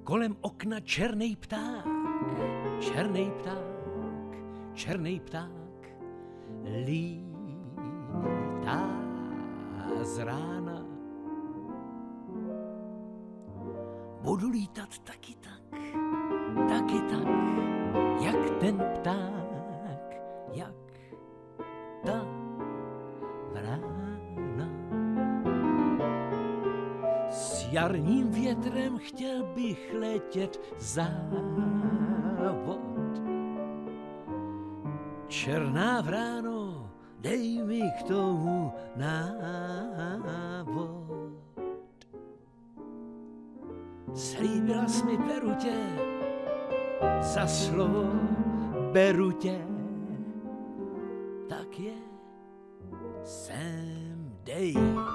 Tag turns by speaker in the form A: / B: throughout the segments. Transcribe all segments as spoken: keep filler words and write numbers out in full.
A: Kolem okna černej pták, černej pták, černej pták, lítá z rána. Budu lítat taky tak, taky tak, jak ten pták, jak ta vrána. S jarním větrem chtěl bych letět závod. Černá vráno, dej mi k tomu návod. Slíbila jsi mi, beru tě, za slovo beru tě, tak je sem dej.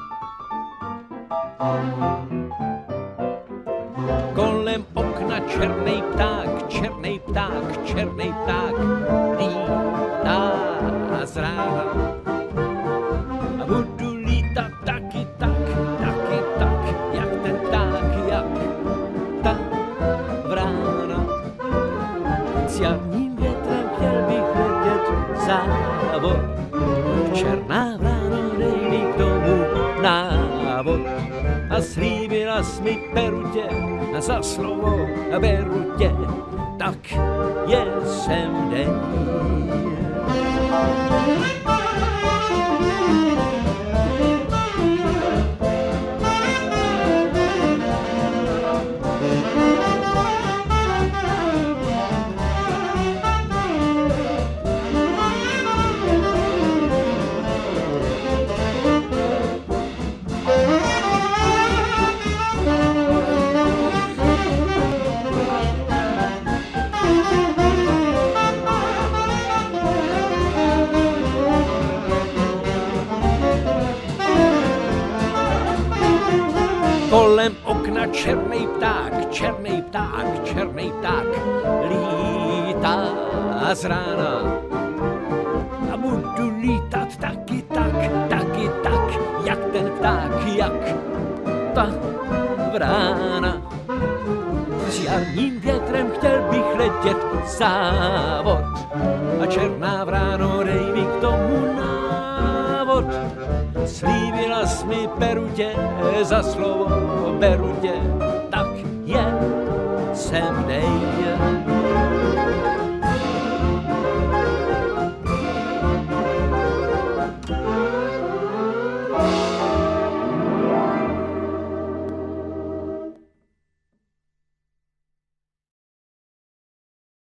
A: Kolem okna černej pták, černej pták, černej pták, lítá z rána. A budu lítat taky tak, taky tak, jak ten pták, jak ta vrána. S jarním větrem chtěl bych letět závod. Černá vráno, dej mi k tomu návod. A slíbila jsi mi, beru tě, a za slovo beru tě, tak je sem dej. Kolem okna černej pták, černej pták, černej pták, lítá z rána. A budu lítat taky tak, taky tak, jak ten pták, jak ta vrána. S jarním větrem chtěl bych letět závod. A černá vráno, dej mi k tomu návod. Slíbila jsi mi, beru tě, za slovo beru tě, tak je sem dej.